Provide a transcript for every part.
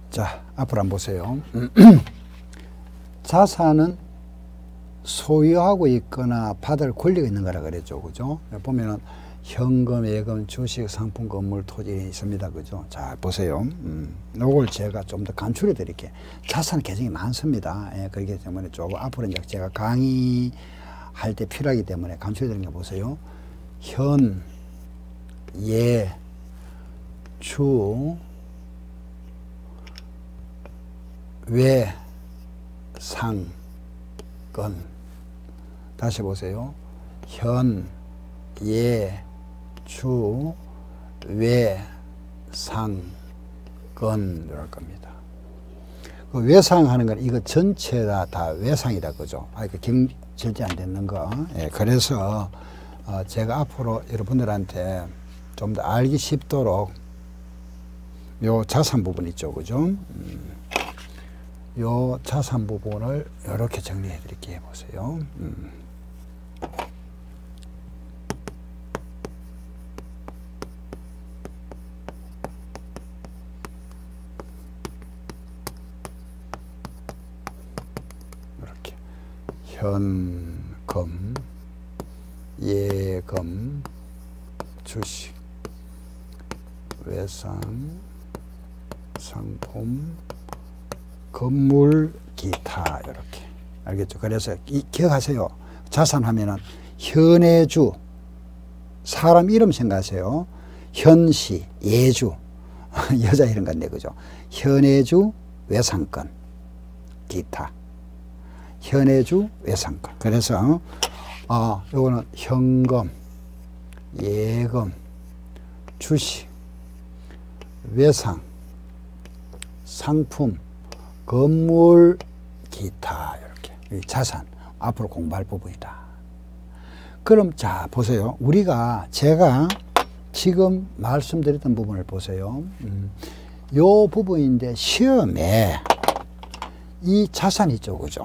자, 앞으로 한번 보세요. 자산은 소유하고 있거나 받을 권리가 있는 거라 그랬죠. 그죠? 보면은 현금, 예금, 주식, 상품, 건물, 토지 있습니다. 그죠? 자, 보세요. 요걸 제가 좀 더 간추려 드릴게요. 자산 계정이 많습니다. 예, 그렇기 때문에 조금 앞으로 이제 제가 강의할 때 필요하기 때문에 간추려 드리는 거 보세요. 현, 예, 주, 외, 상, 건. 다시 보세요. 현, 예, 주, 외, 상, 건. 이럴 겁니다. 그 외상하는 건 이거 전체가 다 외상이다. 그죠? 절대 안 되는 거. 예, 그래서 제가 앞으로 여러분들한테 좀 더 알기 쉽도록 요 자산 부분 있죠. 그죠? 요 자산 부분을 이렇게 정리해 드릴게요. 보세요. 이렇게 현금, 예금, 주식, 외상, 상품, 건물, 기타. 이렇게 알겠죠? 그래서 기억하세요. 자산 하면은 현해주, 사람 이름 생각하세요. 현시, 예주, 여자 이름 같네. 그죠? 현해주, 외상권, 기타. 현해주, 외상권. 그래서 요거는 현금, 예금, 주식, 외상, 상품, 건물, 기타. 이렇게 자산 앞으로 공부할 부분이다. 그럼 자 보세요. 제가 지금 말씀드렸던 부분을 보세요. 요 부분인데 시험에 이 자산 있죠. 그죠?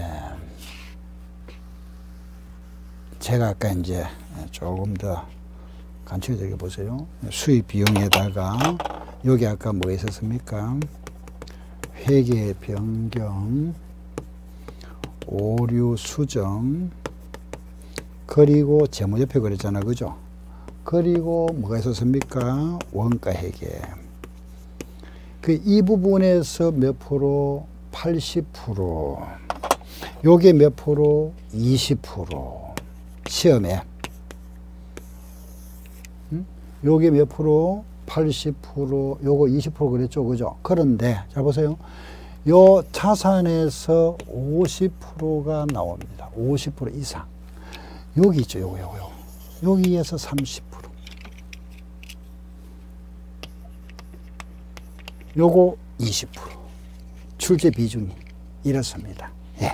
제가 아까 이제 조금 더 간추려드려 보세요. 수입 비용에다가 여기 아까 뭐 있었습니까? 회계 변경, 오류 수정, 그리고 재무제표 그랬잖아. 그죠? 그리고 뭐가 있었습니까? 원가 회계. 이 부분에서 몇 프로? 80%. 요게 몇 프로? 20%. 시험에. 요게 몇 프로? 80%, 요거 20% 그랬죠. 그죠? 그런데, 자, 보세요. 요 자산에서 50%가 나옵니다. 50% 이상. 여기 있죠. 요거. 여기에서 30%. 요거 20%. 출제 비중이 이렇습니다. 예.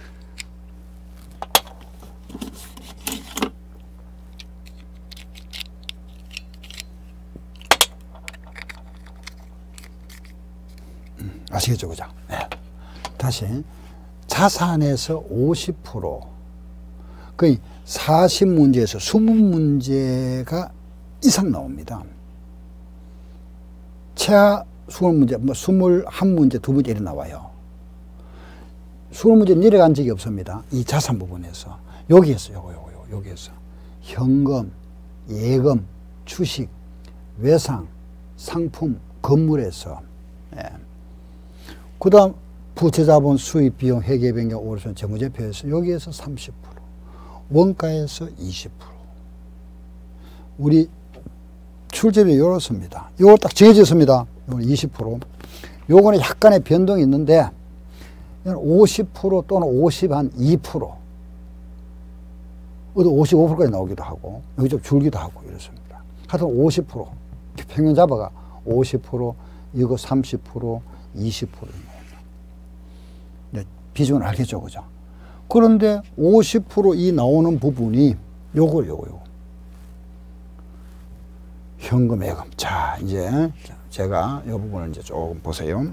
아시겠죠? 그죠? 네. 다시 자산에서 50%, 거의 40문제에서 20문제가 이상 나옵니다. 최하 20문제, 21문제, 2문제 이렇게 나와요. 20문제 내려간 적이 없습니다. 이 자산 부분에서. 여기에서, 여기에서. 현금, 예금, 주식, 외상, 상품, 건물에서. 예. 그 다음 부채자본, 수입, 비용, 회계 변경, 오류손, 재무제표에서 여기에서 30%, 원가에서 20%. 우리 출제비 이렇습니다. 이거 딱 정해졌습니다. 이건 20%. 요거는 약간의 변동이 있는데 50% 또는 52%. 어디 55%까지 나오기도 하고 여기 좀 줄기도 하고 이렇습니다. 하여튼 50%. 평균 잡아가 50%, 이거 30%, 20%입니다. 비중은 알겠죠, 그죠? 그런데 50% 이 나오는 부분이 요거. 현금, 예금. 자, 이제 제가 이 부분을 이제 조금 보세요.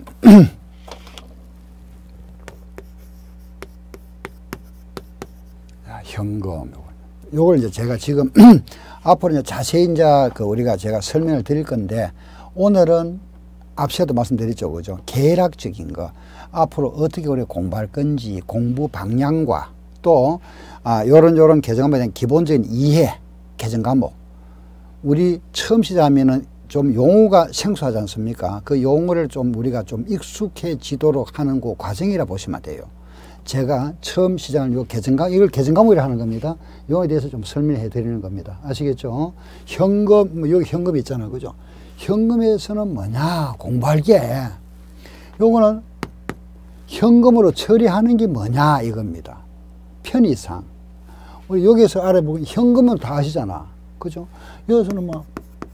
자, 현금. 요걸 이제 제가 지금 앞으로 이제 자세히 이제 우리가 제가 설명을 드릴 건데 오늘은 앞서도 말씀드렸죠. 그죠? 계략적인 거. 앞으로 어떻게 우리가 공부할 건지, 공부 방향과 또, 요런 개정 과목에 대한 기본적인 이해, 개정 과목. 우리 처음 시작하면은 좀 용어가 생소하지 않습니까? 그 용어를 좀 우리가 좀 익숙해지도록 하는 그 과정이라 보시면 돼요. 제가 처음 시작한 요 이걸 개정 과목이라 하는 겁니다. 요거에 대해서 좀 설명해 드리는 겁니다. 아시겠죠? 현금, 뭐 여기 현금이 있잖아요. 그죠? 현금에서는 뭐냐? 공부할 게. 요거는 현금으로 처리하는 게 뭐냐? 이겁니다. 편의상. 우리 여기서 알아보면 현금은 다 아시잖아. 그죠? 여기서는 뭐,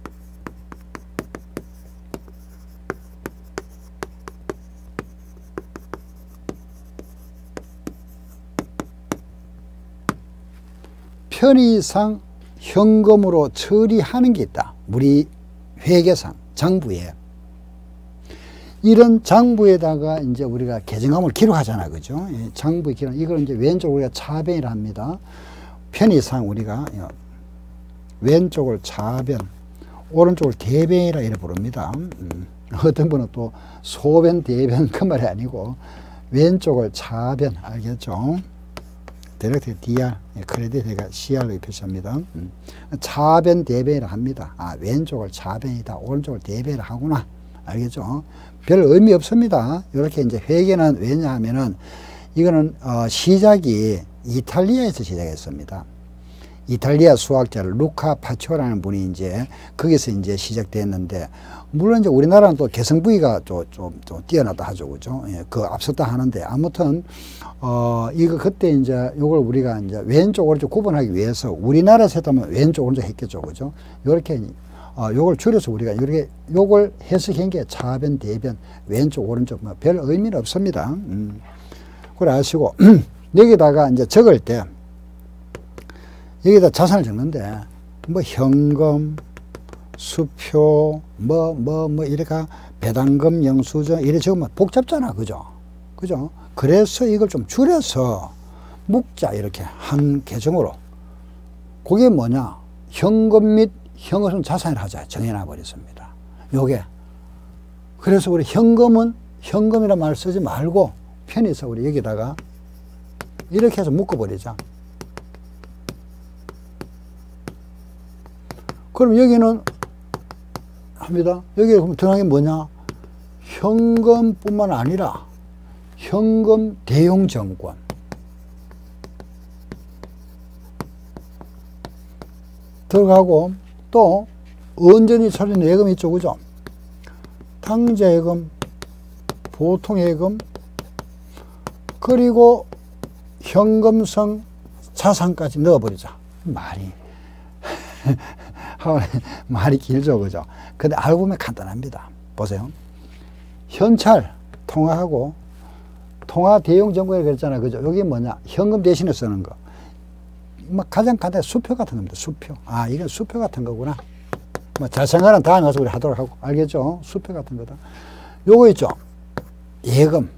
편의상 현금으로 처리하는 게 있다. 우리 회계상, 장부에. 이런 장부에다가 이제 우리가 계정함을 기록하잖아. 그죠? 장부에 기록, 이걸 이제 왼쪽 우리가 차변이라 합니다. 편의상 우리가 왼쪽을 차변, 오른쪽을 대변이라 이래 부릅니다. 어떤 분은 또 소변, 대변 그 말이 아니고 왼쪽을 차변, 알겠죠? 디렉트 DR, 크레딧가 CR로 표시합니다. 차변 대변이라 합니다. 왼쪽을 차변이다, 오른쪽을 대변이라 하구나. 알겠죠? 별 의미 없습니다. 이렇게 이제 회계는 왜냐하면은 이거는 시작이 이탈리아에서 시작했습니다. 이탈리아 수학자 루카 파초라는 분이 이제 거기서 이제 시작됐는데, 물론 이제 우리나라는 또 개성부위가 좀 뛰어나다 하죠. 그죠? 예, 그 앞섰다 하는데, 아무튼, 이거 그때 이제 요걸 우리가 이제 왼쪽, 오른쪽 구분하기 위해서 우리나라에서 했다면 왼쪽, 오른쪽 했겠죠. 그죠? 요렇게, 요걸 줄여서 우리가 이렇게 요걸 해석한 게 차변, 대변, 왼쪽, 오른쪽, 뭐 별 의미는 없습니다. 그걸 아시고, 여기다가 이제 적을 때, 여기다 자산을 적는데, 뭐, 현금, 수표, 이렇게 배당금, 영수증, 이래 적으면 복잡잖아. 그죠? 그죠? 그래서 이걸 좀 줄여서 묵자, 이렇게 한 계정으로. 그게 뭐냐? 현금 및 현금성 자산을 하자. 정해놔 버렸습니다. 요게. 그래서 우리 현금은 현금이란 말을 쓰지 말고, 편의서 우리 여기다가 이렇게 해서 묶어버리자. 그럼 여기는 합니다. 여기에 그럼 들어간 게 뭐냐? 현금뿐만 아니라 현금 대용증권. 들어가고 또 언제든지 처리는 예금이 있죠. 그죠? 당좌예금, 보통예금, 그리고 현금성 자산까지 넣어버리자. 말이 길죠. 그죠? 근데 알고 보면 간단합니다. 보세요. 현찰 통화하고 통화 대용 정보에 그랬잖아요. 그죠? 여기 뭐냐? 현금 대신에 쓰는 거. 가장 간단한 수표 같은 겁니다. 수표. 이건 수표 같은 거구나. 자세한 다음에 가서 우리 하도록 하고. 알겠죠? 수표 같은 거다. 요거 있죠? 예금.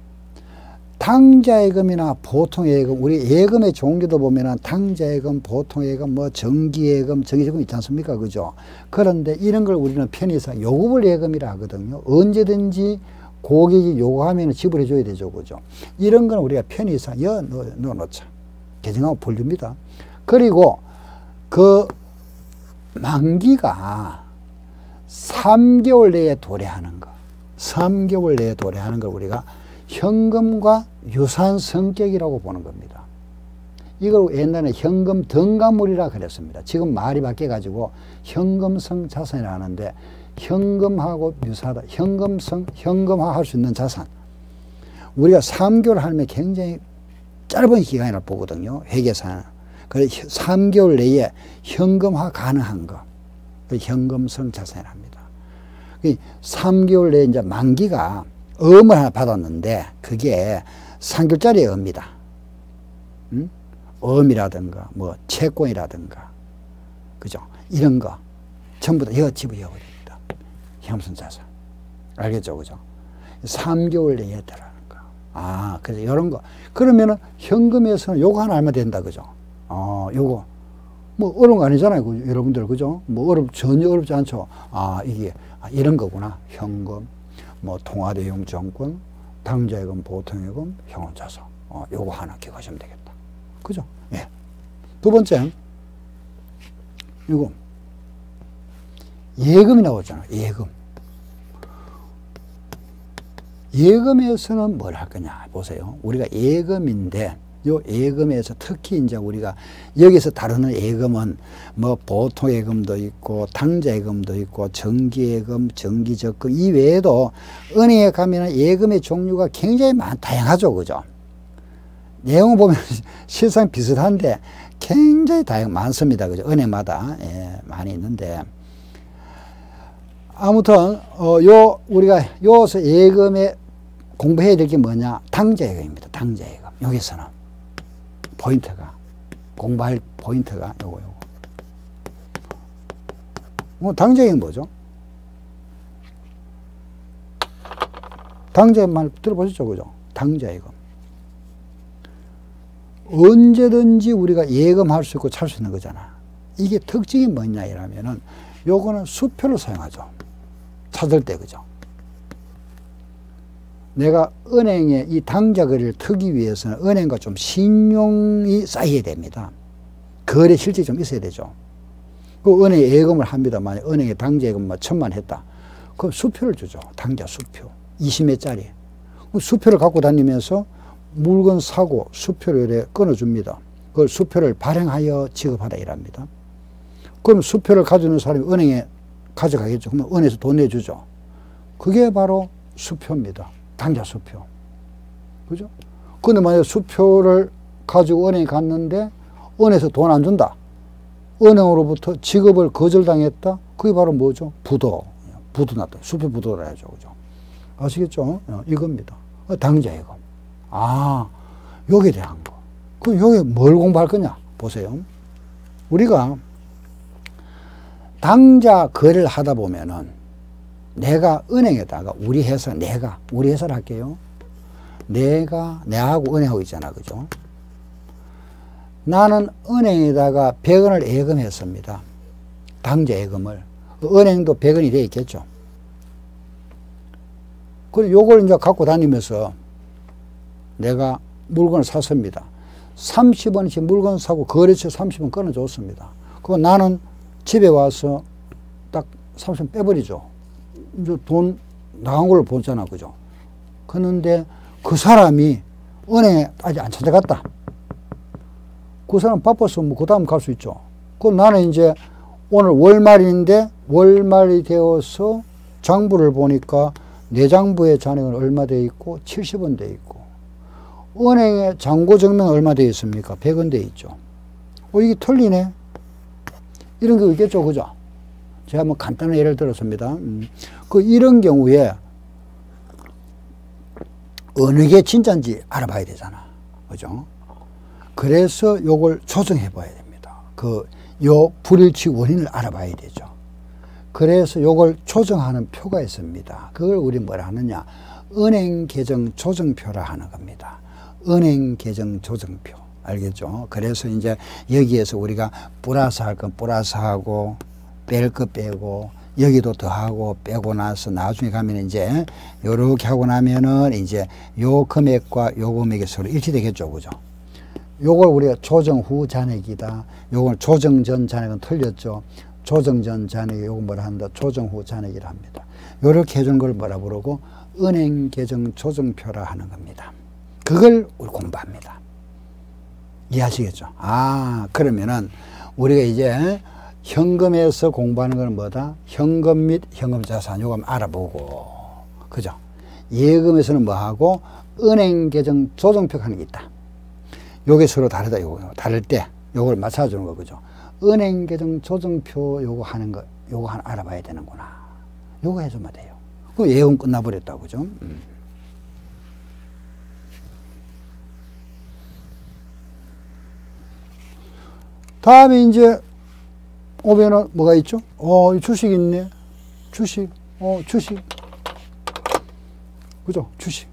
당좌예금이나 보통예금, 우리 예금의 종류도 보면은 당좌예금, 보통예금, 뭐 정기예금, 정기예금 있지 않습니까? 그죠? 그런데 이런 걸 우리는 편의상 요구불 예금이라 하거든요. 언제든지 고객이 요구하면 지불해 줘야 되죠. 그죠? 이런 건 우리가 편의상 넣어놓자. 계정하고 분류입니다. 그리고 그 만기가 3개월 내에 도래하는 거. 3개월 내에 도래하는 걸 우리가 현금과 유사한 성격이라고 보는 겁니다. 이걸 옛날에 현금 등가물이라 그랬습니다. 지금 말이 바뀌어가지고 현금성 자산이라 하는데, 현금하고 유사하다. 현금화 할 수 있는 자산. 우리가 3개월 하면 굉장히 짧은 기간이라 보거든요. 회계사는. 그래서 3개월 내에 현금화 가능한 거. 현금성 자산이라 합니다. 3개월 내에 이제 만기가 어음을 하나 받았는데, 그게 3개월짜리 어음이다. 어음이라든가, 뭐, 채권이라든가, 그죠? 이런 거, 전부 다 집어넣어버립니다. 현금성 자산. 알겠죠? 그죠? 3개월 내에 들어가는 거. 그래서 이런 거. 그러면은 현금에서는 요거 하나 알면 된다. 그죠? 요거. 뭐 어려운 거 아니잖아요. 여러분들, 그죠? 뭐 전혀 어렵지 않죠. 이게, 이런 거구나. 현금, 뭐 통화대용 정권, 당좌예금, 보통예금, 형원자산. 요거 하나 기억하시면 되겠다. 그죠? 예. 두 번째, 이거. 예금이 나오잖아. 예금. 예금에서는 뭘 할 거냐. 보세요. 우리가 예금인데, 요 예금에서 특히 이제 우리가 여기서 다루는 예금은 뭐 보통예금도 있고 당좌예금도 있고 정기예금, 정기적금 이 외에도 은행에 가면은 예금의 종류가 굉장히 다양하죠. 그죠? 내용을 보면 실상 비슷한데 굉장히 많습니다. 그죠? 은행마다. 예, 많이 있는데. 아무튼, 우리가 여기서 예금에 공부해야 될 게 뭐냐? 당좌예금입니다. 당좌예금. 여기서는. 포인트가. 공부할 포인트가 요거. 당좌예금 뭐죠? 당좌예금 말 들어보셨죠? 그죠? 당좌예금. 언제든지 우리가 예금할 수 있고 찰 수 있는 거잖아. 이게 특징이 뭐냐 이러면은 요거는 수표를 사용하죠. 찾을 때, 그죠? 내가 은행에 이 당좌 거래를 트기 위해서는 은행과 좀 신용이 쌓여야 됩니다. 거래 실적이 좀 있어야 되죠. 그 은행에 예금을 합니다. 만약 은행에 당좌 예금 1,000만 했다. 그럼 수표를 주죠. 당좌 수표. 20매짜리. 수표를 갖고 다니면서 물건 사고 수표를 이렇게 끊어줍니다. 그걸 수표를 발행하여 지급하라 이랍니다. 그럼 수표를 가지고 있는 사람이 은행에 가져가겠죠. 그러면 은행에서 돈 내주죠. 그게 바로 수표입니다. 당좌 수표. 그죠? 근데 만약 수표를 가지고 은행에 갔는데 은행에서 돈 안 준다. 은행으로부터 지급을 거절당했다. 그게 바로 뭐죠? 부도. 부도 났다. 수표 부도라 하죠. 그죠? 아시겠죠? 이겁니다. 당좌예금. 여기에 대한 거. 그럼 여기 뭘 공부할 거냐? 보세요. 우리가 당좌 거래를 하다 보면은 내가 은행에다가 우리 회사를 할게요. 내하고 은행하고 있잖아. 그죠? 나는 은행에다가 100원을 예금했습니다. 당좌 예금을. 은행도 100원이 돼 있겠죠. 그리고 요걸 이제 갖고 다니면서 내가 물건을 샀습니다. 30원씩 물건 사고 거래처 30원 끊어줬습니다. 그럼 나는 집에 와서 딱 30원 빼버리죠. 이제 돈 나간 걸로 보잖아. 그죠? 그런데 그 사람이 은행에 아직 안 찾아갔다. 그 사람 바빠서 뭐 그 다음 갈 수 있죠. 그럼 나는 이제 오늘 월말인데 월말이 되어서 장부를 보니까 내장부의 잔액은 얼마 돼 있고 70원 돼 있고 은행에 잔고 증명 얼마 돼 있습니까? 100원 돼 있죠. 이게 틀리네. 이런 게 있겠죠. 그죠? 제가 뭐 간단한 예를 들었습니다. 이런 경우에 어느 게 진짜인지 알아봐야 되잖아. 그죠? 그래서 요걸 조정해 봐야 됩니다. 요 불일치 원인을 알아봐야 되죠. 그래서 요걸 조정하는 표가 있습니다. 그걸 우리 뭐라 하느냐? 은행 계정 조정표라 하는 겁니다. 은행 계정 조정표. 알겠죠? 그래서 이제 여기에서 우리가 플러스 할 건 플러스 하고 뺄 거 빼고 여기도 더하고 빼고 나서 나중에 가면 이제 요렇게 하고 나면은 이제 요 금액과 요 금액이 서로 일치되겠죠. 그죠? 요걸 우리가 조정 후 잔액이다. 요걸 조정 전 잔액은 틀렸죠. 조정 전 잔액이 요거 뭐라 한다? 조정 후 잔액이라 합니다. 요렇게 해준 걸 뭐라 부르고 은행 계정 조정표라 하는 겁니다. 그걸 우리 공부합니다. 이해하시겠죠? 그러면은 우리가 이제 현금에서 공부하는 건 뭐다? 현금 및 현금자산 요거 알아보고, 그죠? 예금에서는 뭐하고 은행 계정 조정표 하는 게 있다. 요게 서로 다르다. 요거 다를 때 요걸 맞춰주는 거, 그죠? 은행 계정 조정표 요거 하는 거 요거 하나 알아봐야 되는구나. 요거 해주면 돼요. 그 예금 끝나버렸다. 그죠? 다음에 이제 오면은 뭐가 있죠? 주식 있네. 주식. 주식. 그죠? 주식.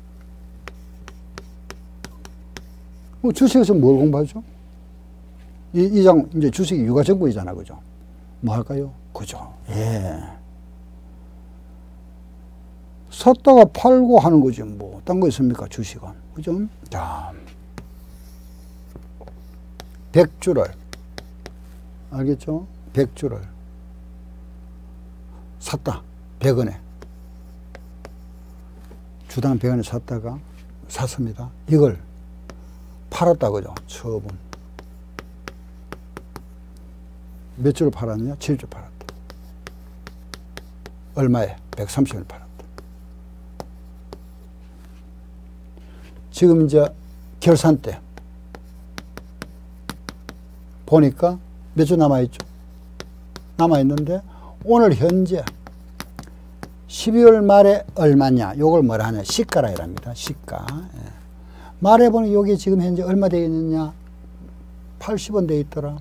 주식에서 뭘 공부하죠? 이 장 이제 주식이 유가증권이잖아, 그죠? 뭐 할까요? 그죠? 예. 샀다가 팔고 하는 거지, 뭐. 딴 거 있습니까? 주식은. 그죠? 자. 100주를. 알겠죠? 100주를. 샀다. 100원에. 주당 100원에 샀다가 샀습니다. 이걸 팔았다, 그죠? 처분. 몇 주를 팔았느냐? 7주 팔았다. 얼마에? 130원을 팔았다. 지금 이제 결산 때 보니까 몇 주 남아있죠? 남아있는데 오늘 현재 12월 말에 얼마냐? 요걸 뭐라 하냐? 시가라 이랍니다. 시가. 예. 말해보니 여기 지금 현재 얼마 되어 있느냐? 80원 되어 있더라.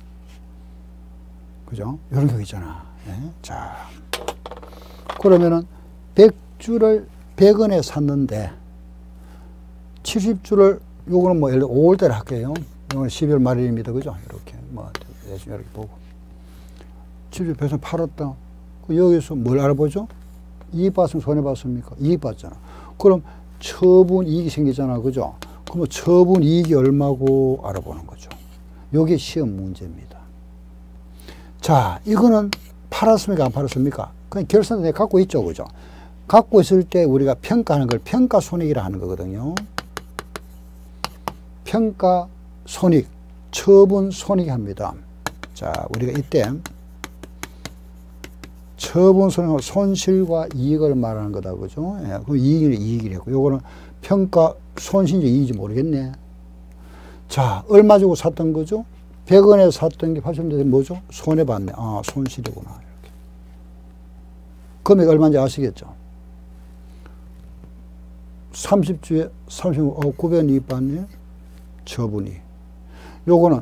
그죠? 이런 거 있잖아. 예. 자, 그러면은 100주를 100원에 샀는데 70주를 요거는 뭐 예를 들어 5월달에 할게요. 이건 12월 말일입니다. 그죠? 이렇게 뭐 대충 이렇게 보고 70주 100원 팔았다. 여기서 뭘 알아보죠? 이익 봤으면 손해 봤습니까? 이익 봤잖아. 그럼 처분 이익이 생기잖아. 그죠? 그럼 처분 이익이 얼마고 알아보는 거죠. 요게 시험 문제입니다. 자, 이거는 팔았습니까? 안 팔았습니까? 그냥 결산도 내가 갖고 있죠. 그죠? 갖고 있을 때 우리가 평가하는 걸 평가손익이라 하는 거거든요. 평가손익, 처분손익 합니다. 자, 우리가 이때 처분손익은 손실과 이익을 말하는 거다. 그죠? 예, 그럼 이익이랬고, 요거는 평가 손실인지 이익인지 모르겠네. 자, 얼마 주고 샀던 거죠? 100원에 샀던 게 80원인데 뭐죠? 손해봤네. 아, 손실이구나. 이렇게. 금액 얼마인지 아시겠죠? 30주에 900원 이익 받네. 처분이. 요거는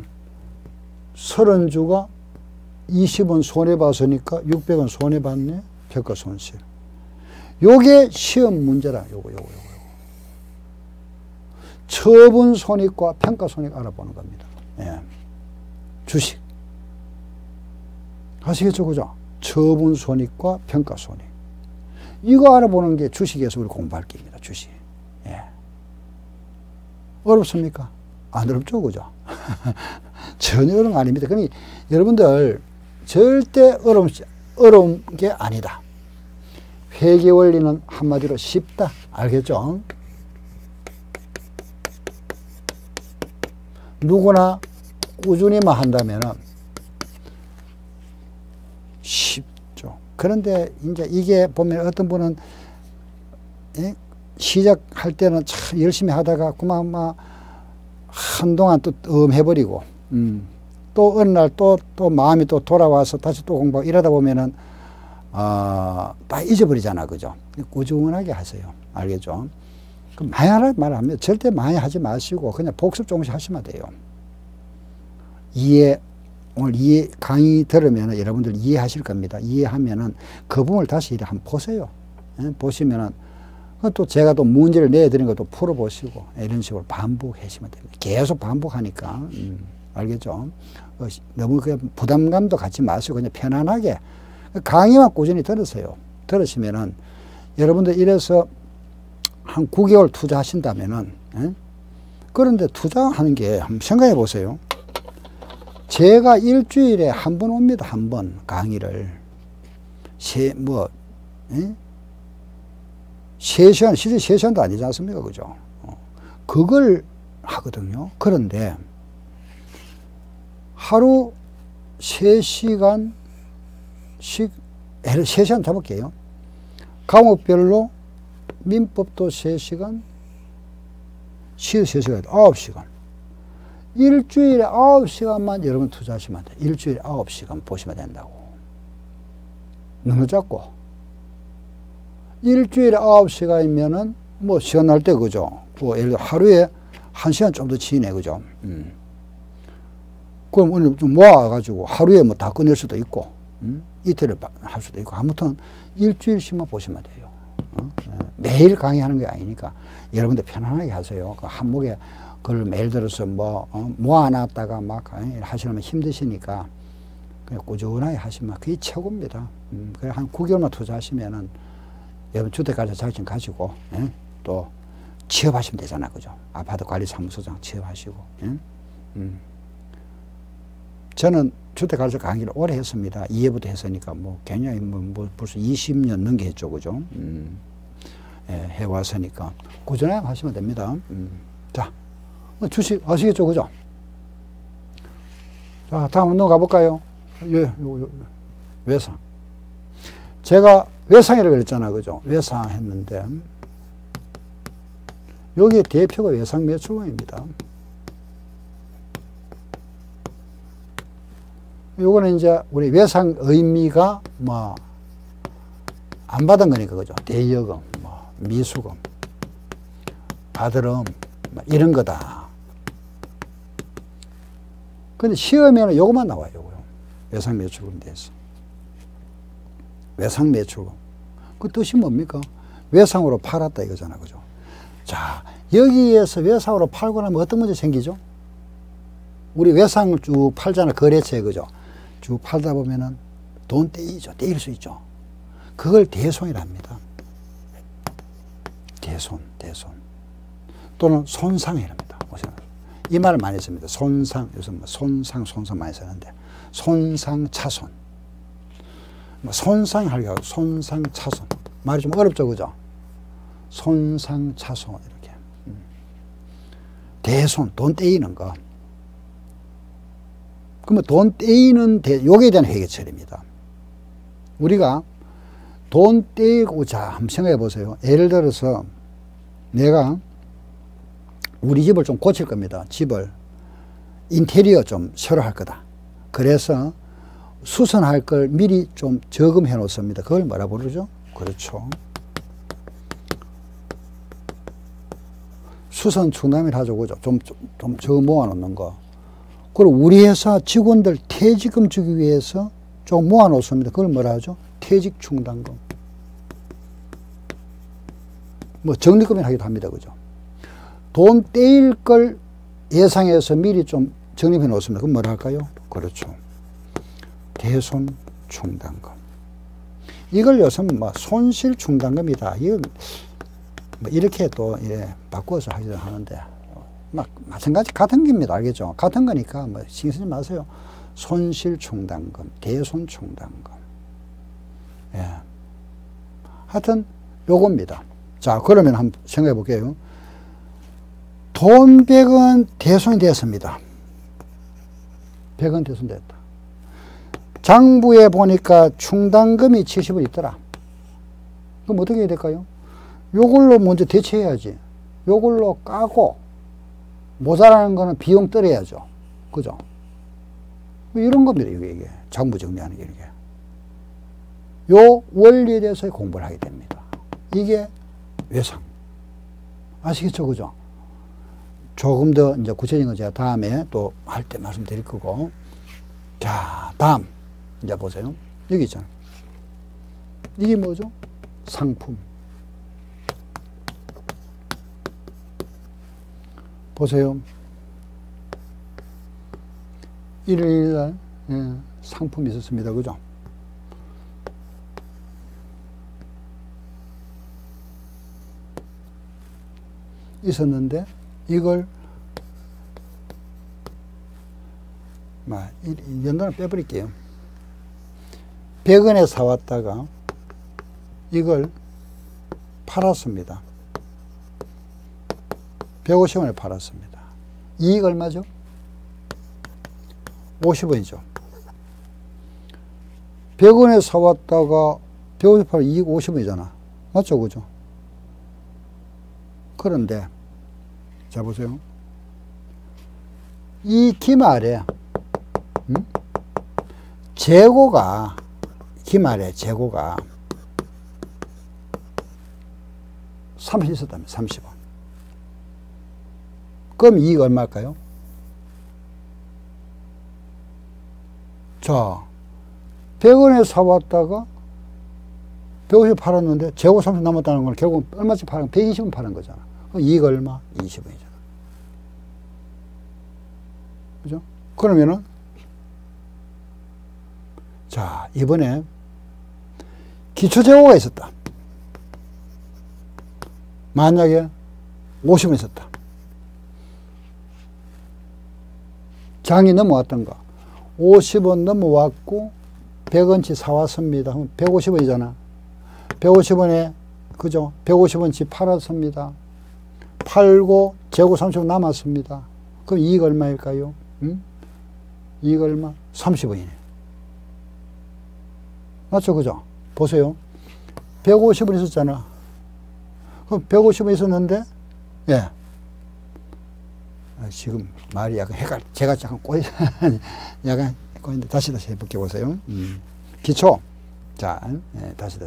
30주가 20원 손해봤으니까 600원 손해봤네. 평가 손실. 요게 시험 문제라. 요거. 처분 손익과 평가 손익 알아보는 겁니다. 예. 주식. 아시겠죠? 그죠? 처분 손익과 평가 손익. 이거 알아보는 게 주식에서 우리 공부할 게입니다. 주식. 예. 어렵습니까? 안 어렵죠? 그죠? 전혀 어려운 거 아닙니다. 그러니 여러분들 절대 어려운 게 아니다. 회계 원리는 한마디로 쉽다. 알겠죠? 누구나 꾸준히만 한다면은 쉽죠. 그런데 이제 이게 보면 어떤 분은 시작할 때는 참 열심히 하다가 그만 막 한동안 또 해버리고 또 어느 날 또 마음이 또 돌아와서 다시 또 공부하고 이러다 보면은 다 잊어버리잖아. 그죠? 꾸준하게 하세요. 알겠죠? 많이 하라 말하면 절대 많이 하지 마시고 그냥 복습 조금씩 하시면 돼요. 오늘 강의 들으면 여러분들 이해하실 겁니다. 이해하면은 그 부분을 다시 한번 보세요. 예? 보시면은 또 제가 또 문제를 내드리는 것도 풀어보시고 이런 식으로 반복하시면 됩니다. 계속 반복하니까 알겠죠? 너무 그 부담감도 갖지 마시고 그냥 편안하게 강의만 꾸준히 들으세요. 들으시면은 여러분들 이래서 한 9개월 투자하신다면은 그런데 투자하는 게 한번 생각해 보세요. 제가 일주일에 한 번 옵니다. 한 번 강의를 3시간, 실제 3시간도 아니지 않습니까? 그죠? 그걸 하거든요. 그런데 하루 3시간씩 3시간 잡을게요. 과목별로 민법도 3시간, 시도 3시간, 9시간. 일주일에 9시간만 여러분 투자하시면 돼요. 일주일에 9시간 보시면 된다고. 너무 작고. 일주일에 9시간이면은 뭐 시간 날 때 그죠? 뭐 예를 들어 하루에 1시간 좀 더 지내. 그죠? 그럼 오늘 좀 모아가지고 하루에 뭐 다 끝낼 수도 있고, 이틀을 할 수도 있고, 아무튼 일주일씩만 보시면 돼요. 매일 강의하는 게 아니니까 여러분들 편안하게 하세요. 그 한목에 그걸 예를 들어서 모아놨다가 막 하시려면 힘드시니까 그냥 꾸준하게 하시면 그게 최고입니다. 그래 한 9개월만 투자하시면은 여러분 주택가자 자격증 가지고 또 취업하시면 되잖아, 그죠? 아파트 관리 사무소장 취업하시고. 저는 주택가자 강의를 오래 했습니다. 2회부터 했으니까 굉장히 벌써 20년 넘게 했죠, 그죠? 해왔으니까 꾸준하게 하시면 됩니다. 자, 주식 아시겠죠, 그죠? 자, 다음 넘어가 볼까요? 외상. 제가 외상이라고 그랬잖아, 그죠? 외상 했는데, 여기에 대표가 외상 매출원입니다. 요거는 이제 우리 외상 의미가 안 받은 거니까, 그죠? 대여금, 미수금, 받으름, 이런 거다. 근데 시험에는 요것만 나와요, 요거요. 외상 매출금에 대해서. 외상 매출금. 그 뜻이 뭡니까? 외상으로 팔았다 이거잖아, 그죠? 자, 여기에서 외상으로 팔고 나면 어떤 문제 생기죠? 우리 외상을 쭉 팔잖아, 거래처에, 그죠? 쭉 팔다 보면은 돈 떼이죠. 떼일 수 있죠. 그걸 대손이랍니다. 대손. 또는 손상이랍니다. 이 말을 많이 씁니다. 손상, 요즘 손상 많이 쓰는데, 손상 차손. 손상하려고 손상 차손. 말이 좀 어렵죠, 그죠? 손상 차손, 이렇게. 대손, 돈 떼이는 거. 그러면 돈 떼이는 요게 대한 회계처리입니다. 우리가 돈 떼고자 한번 생각해 보세요. 예를 들어서 내가 우리 집을 좀 고칠 겁니다. 집을 인테리어 좀 새로 할 거다. 그래서 수선할 걸 미리 좀 저금해 놓습니다. 그걸 뭐라 부르죠? 그렇죠. 수선 충당이라 하죠. 그죠? 좀 저금 모아 놓는 거. 그리고 우리 회사 직원들 퇴직금 주기 위해서 좀 모아 놓습니다. 그걸 뭐라 하죠? 퇴직 충당금. 적립금이라 하기도 합니다. 그죠? 돈 떼일 걸 예상해서 미리 좀 적립해 놓습니다. 그럼 뭐라 할까요? 그렇죠. 대손 충당금. 이걸 요즘 손실 충당금이다. 이건 이렇게 또 바꿔서 하기도 하는데, 마찬가지 같은 겁니다. 알겠죠? 같은 거니까 신경 쓰지 마세요. 손실 충당금, 대손 충당금. 예. 하여튼 요겁니다. 자, 그러면 한번 생각해 볼게요. 돈 100원 대손이 됐습니다. 100원 대손됐다. 장부에 보니까 충당금이 70원 있더라. 그럼 어떻게 해야 될까요? 요걸로 먼저 대체해야지. 요걸로 까고 모자라는 거는 비용 떨어야죠. 그죠? 이런 겁니다. 이게 장부 정리하는 게 이게. 요 원리에 대해서 공부를 하게 됩니다. 이게 외상. 아시겠죠? 그죠? 조금 더 이제 구체적인 거 제가 다음에 또 할 때 말씀드릴 거고. 자, 다음. 이제 보세요. 여기 있잖아요. 이게 뭐죠? 상품. 보세요. 일요일날 상품이 있었습니다. 그죠? 있었는데 이걸 연간을 빼버릴게요. 100원에 사왔다가 이걸 팔았습니다. 150원에 팔았습니다. 이익 얼마죠? 50원이죠. 100원에 사왔다가 150원에 팔면 이익 50원이잖아. 맞죠? 그죠? 그런데 자 보세요. 이 기말에 재고가 기말에 재고가 30원 있었다면 30원. 그럼 이익 얼마일까요? 자, 100원에 사왔다가 150원 팔았는데 재고 30원 남았다는 건 결국 얼마씩 파는 120원 파는 거잖아. 그럼 이익 얼마? 20원이잖아. 그죠? 그러면은, 자, 이번에 기초재고가 있었다. 만약에 50원 있었다. 장이 넘어왔던가. 50원 넘어왔고 100원치 사왔습니다. 그럼 150원이잖아. 150원에 그죠? 150원치 팔았습니다. 팔고 재고 30원 남았습니다. 그럼 이익 얼마일까요? 응? 이익 얼마? 30원이네. 맞죠? 그죠? 보세요. 150원 있었잖아. 그럼 150원 있었는데, 예. 지금 말이 약간 제가 약간 약간 꼬인데 다시 해볼게 보세요. 기초. 자, 예, 다시.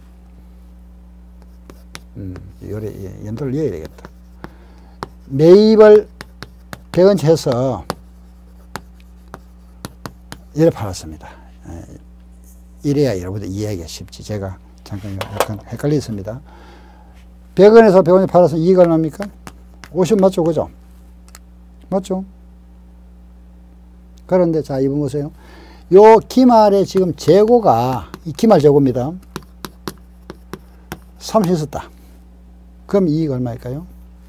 연도를 이어야 되겠다. 매입을 100원치 해서 이래 팔았습니다. 이래야 여러분들 이해하기가 쉽지. 제가 잠깐 약간 헷갈렸습니다. 100원에서 100원에 팔아서 이익 얼마입니까? 50 맞죠? 그죠? 맞죠? 그런데 자, 이번 보세요. 요 기말에 지금 재고가, 이 기말 재고입니다. 30 있었다. 그럼 이익 얼마일까요?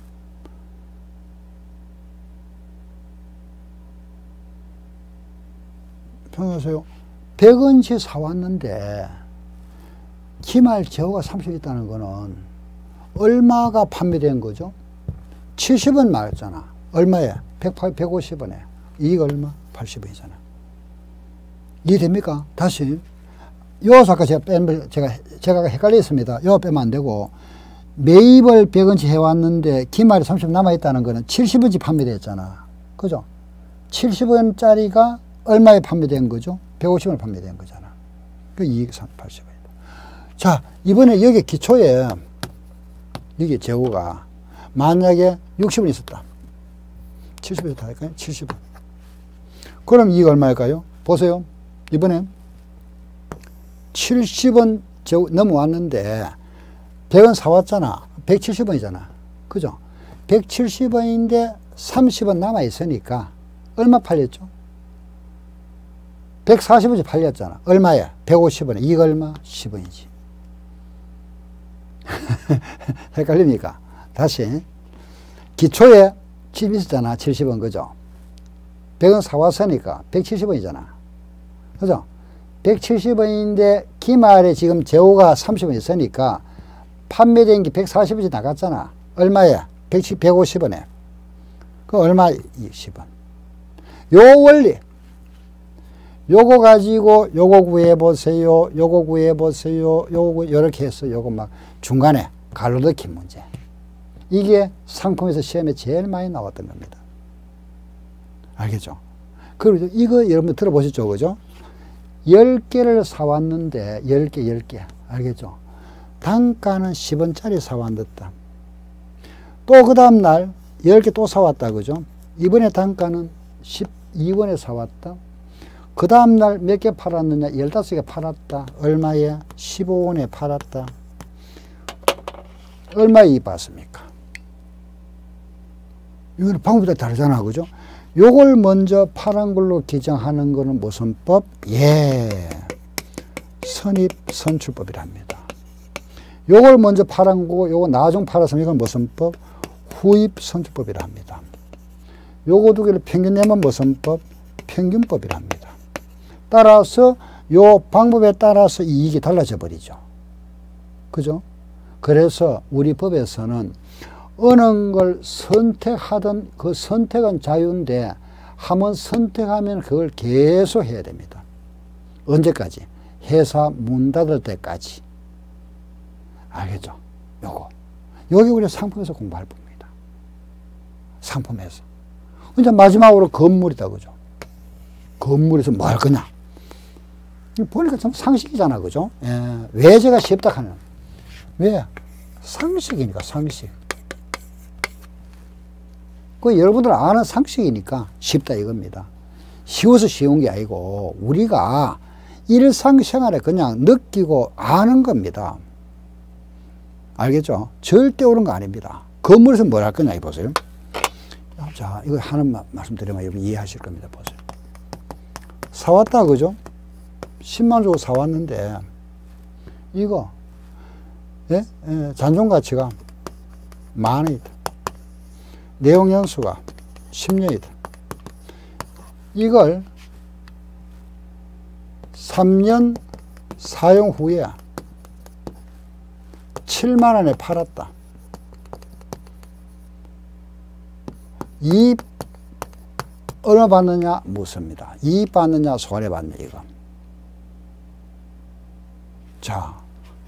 평하세요. 100원치 사왔는데 기말 재고가 30 있다는 거는 얼마가 판매된 거죠? 70원 말했잖아. 얼마에? 150원에. 이익 얼마? 80원이잖아. 이해됩니까? 다시. 여기서 아까 제가 헷갈렸습니다. 여기 빼면 안 되고, 매입을 100원치 해왔는데 기말이 30원 남아있다는 거는 70원치 판매됐잖아. 그죠? 70원짜리가 얼마에 판매된 거죠? 150원 판매된 거잖아. 그 이익 80원이다. 자, 이번에 여기 기초에, 여기 재고가 만약에 60원 있었다. 70원 있었다 할까요? 70원. 그럼 이익 얼마일까요? 보세요. 이번에 70원 넘어왔는데 100원 사왔잖아. 170원이잖아. 그죠? 170원인데 30원 남아있으니까 얼마 팔렸죠? 140원씩 팔렸잖아. 얼마야? 150원에. 이익 얼마? 10원이지. 헷갈립니까? 다시. 기초에 70 있었잖아. 70원. 그죠? 100원 사왔으니까 170원이잖아. 그죠? 170원인데 기말에 지금 재고가 30원 있으니까 판매된 게 140원이 나갔잖아. 얼마에? 150원에. 그 얼마? 20원. 요 원리. 요거 가지고 요거 구해보세요. 요거 구해보세요. 요거 요렇게 해서 요거 막 중간에 갈로 넣기 문제. 이게 상품에서 시험에 제일 많이 나왔던 겁니다. 알겠죠? 그리고 이거 여러분 들어보셨죠? 그죠? 10개를 사왔는데 10개. 알겠죠? 단가는 10원짜리 사왔다. 또 그 다음날 10개 또 사왔다. 그죠? 이번에 단가는 12원에 사왔다. 그 다음날 몇 개 팔았느냐? 15개 팔았다. 얼마에? 15원에 팔았다. 얼마에 이익 봤습니까? 이거는 방법이 다 다르잖아. 그죠? 요걸 먼저 파란 걸로 기정하는 거는 무슨 법? 예. 선입선출법이랍니다. 요걸 먼저 파란 거고, 요거 나중 팔아서 이건 무슨 법? 후입선출법이랍니다. 요거 두 개를 평균 내면 무슨 법? 평균법이랍니다. 따라서 요 방법에 따라서 이익이 달라져 버리죠. 그죠? 그래서 우리 법에서는 어느 걸 선택하든 그 선택은 자유인데 한번 선택하면 그걸 계속 해야 됩니다. 언제까지? 회사 문 닫을 때까지. 알겠죠? 요거. 여기 우리 상품에서 공부할 겁니다. 상품에서. 이제 마지막으로 건물이다. 그죠? 건물에서 뭐 할 거냐? 보니까 참 상식이잖아. 그죠? 예. 왜 제가 쉽다 하는? 왜? 상식이니까, 상식. 그 여러분들 아는 상식이니까 쉽다 이겁니다. 쉬워서 쉬운 게 아니고 우리가 일상생활에 그냥 느끼고 아는 겁니다. 알겠죠? 절대 옳은 거 아닙니다. 건물에서 뭘 할 거냐 보세요. 자, 이거 하나만 말씀드리면 여러분 이해하실 겁니다. 보세요. 사왔다, 그죠? 10만 주고 사왔는데, 이거, 예? 잔존 가치가 10,000원이다. 내용 연수가 10년이다. 이걸 3년 사용 후에 7만 원에 팔았다. 이익 얼마 받느냐? 묻습니다. 이익 받느냐? 손해 받느냐? 이거. 자,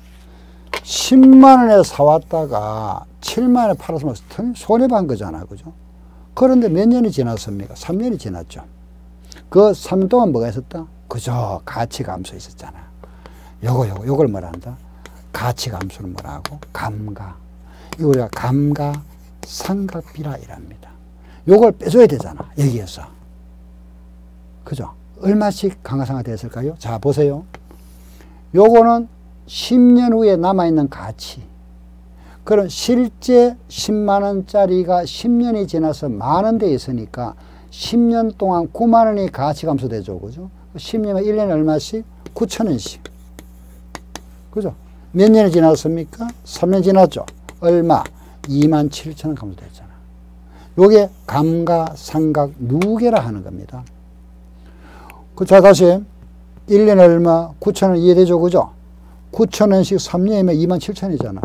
10만 원에 사왔다가 7만 원에 팔았으면 손해 본 거잖아. 그죠? 그런데 몇 년이 지났습니까? 3년이 지났죠. 그 3년 동안 뭐가 있었다? 그죠? 가치 감소 있었잖아. 요걸 뭐라 한다? 가치 감소를 뭐라고? 감가. 이거 우리가 감가 상각비라 이랍니다. 요걸 빼줘야 되잖아. 여기에서. 그죠? 얼마씩 감가상각 됐을까요? 자, 보세요. 요거는 10년 후에 남아있는 가치. 그럼 실제 10만 원짜리가 10년이 지나서 만원 돼 있으니까 10년 동안 9만 원이 가치 감소되죠. 그죠? 10년이면 1년에 얼마씩? 9,000원씩. 그죠? 몇 년이 지났습니까? 3년 지났죠. 얼마? 27,000원 감소됐잖아. 요게 감가상각 누계라 하는 겁니다. 자, 다시 1년에 얼마? 9,000원 이해되죠? 그죠? 9,000원씩 3년이면 27,000원이잖아.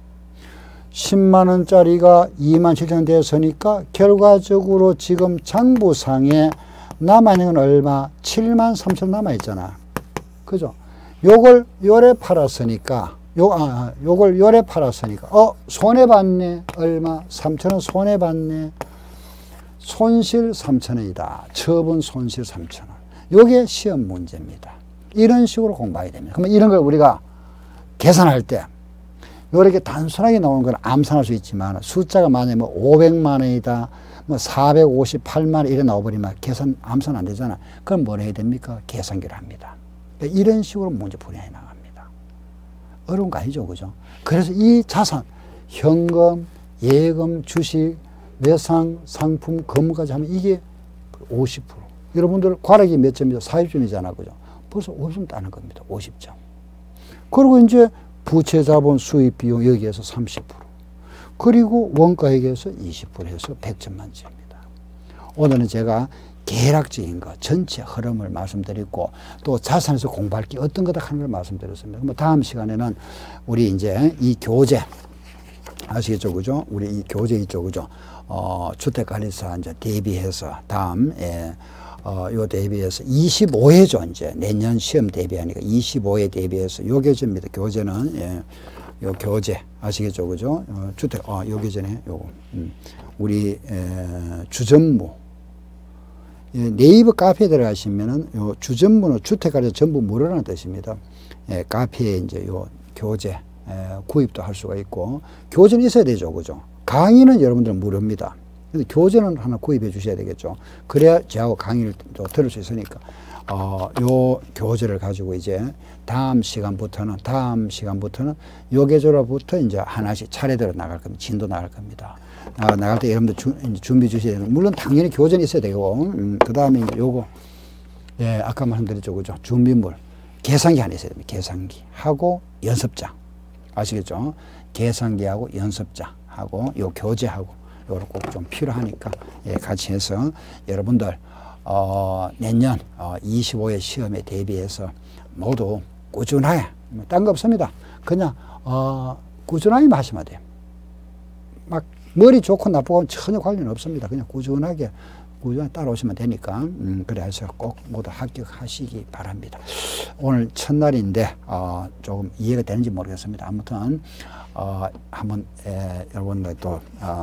10만 원짜리가 27,000원 됐으니까 결과적으로 지금 장부상에 남아있는 건 얼마? 73,000원 남아있잖아. 그죠? 요걸 요래 팔았으니까, 요걸 요래 팔았으니까, 손해봤네. 얼마? 3,000원 손해봤네. 손실 3,000원이다. 처분 손실 3,000원. 요게 시험 문제입니다. 이런 식으로 공부하게 됩니다. 그러면 이런 걸 우리가 계산할 때, 이렇게 단순하게 나오는 건 암산할 수 있지만, 숫자가 만약에 뭐 500만 원이다, 뭐 458만 원 이래 나와버리면 암산 안 되잖아. 그럼 뭘 해야 됩니까? 계산기를 합니다. 이런 식으로 문제 풀이해 나갑니다. 어려운 거 아니죠, 그죠? 그래서 이 자산, 현금, 예금, 주식, 외상, 상품, 건물까지 하면 이게 50%. 여러분들 과락이 몇 점이죠? 40점이잖아, 그죠? 벌써 50점 따는 겁니다. 50점. 그리고 이제 부채 자본 수입 비용 여기에서 30%. 그리고 원가액에서 20% 해서 100점 만점입니다. 오늘은 제가 계략적인 거, 전체 흐름을 말씀드리고, 또 자산에서 공부할 게 어떤 거다 하는 걸 말씀드렸습니다. 뭐 다음 시간에는 우리 이제 이 교재, 아시겠죠? 그죠? 우리 이 교재 있죠? 그죠? 주택관리사 이제 대비해서 요 대비해서 25회죠. 이제 내년 시험 대비하니까 25회 대비해서 요 교재입니다. 교재는, 요 교재, 아시겠죠? 그죠? 요 교재네, 요거. 우리, 주전무. 네이버 카페에 들어가시면은 요 주전무는 주택관리사 전부 무료라는 뜻입니다. 카페에 이제 요 교재, 구입도 할 수가 있고, 교재는 있어야 되죠. 그죠? 강의는 여러분들은 무료입니다. 근데 교재는 하나 구입해 주셔야 되겠죠. 그래야 저하고 강의를 또 들을 수 있으니까, 요 교재를 가지고 이제 다음 시간부터는 요 계절로부터 이제 하나씩 차례대로 나갈 겁니다. 진도 나갈 겁니다. 나갈 때 여러분들 준비해 주셔야 되는, 물론 당연히 교재는 있어야 되고, 그 다음에 이제 요거, 예, 아까 말씀드렸죠. 그죠? 준비물. 계산기 하나 있어야 됩니다. 계산기. 하고 연습장. 아시겠죠? 계산기하고 연습장하고 요 교재하고 요걸 꼭 좀 필요하니까, 예, 같이 해서 여러분들, 내년, 25회 시험에 대비해서 모두 꾸준하게, 딴 거 없습니다. 그냥, 꾸준하게 하시면 돼요. 막, 머리 좋고 나쁘고 전혀 관련 없습니다. 그냥 꾸준하게 따라오시면 되니까, 그래서 꼭 모두 합격하시기 바랍니다. 오늘 첫날인데, 조금 이해가 되는지 모르겠습니다. 아무튼, 한번, 여러분들 또,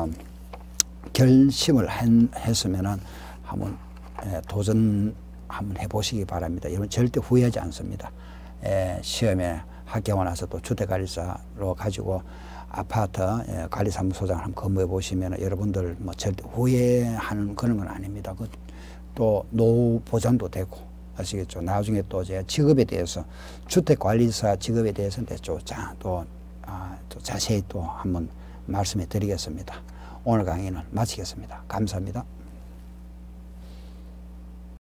결심을 했으면은 한번 도전 한번 해보시기 바랍니다. 여러분 절대 후회하지 않습니다. 시험에 합격하고 나서 또 주택관리사로 가지고 아파트 관리사무소장을 한번 근무해 보시면 여러분들 뭐 절대 후회하는 그런 건 아닙니다. 또 노후 보장도 되고, 아시겠죠? 나중에 또 제 직업에 대해서, 주택관리사 직업에 대해서는 또 자세히 또 한번 말씀해 드리겠습니다. 오늘 강의는 마치겠습니다. 감사합니다.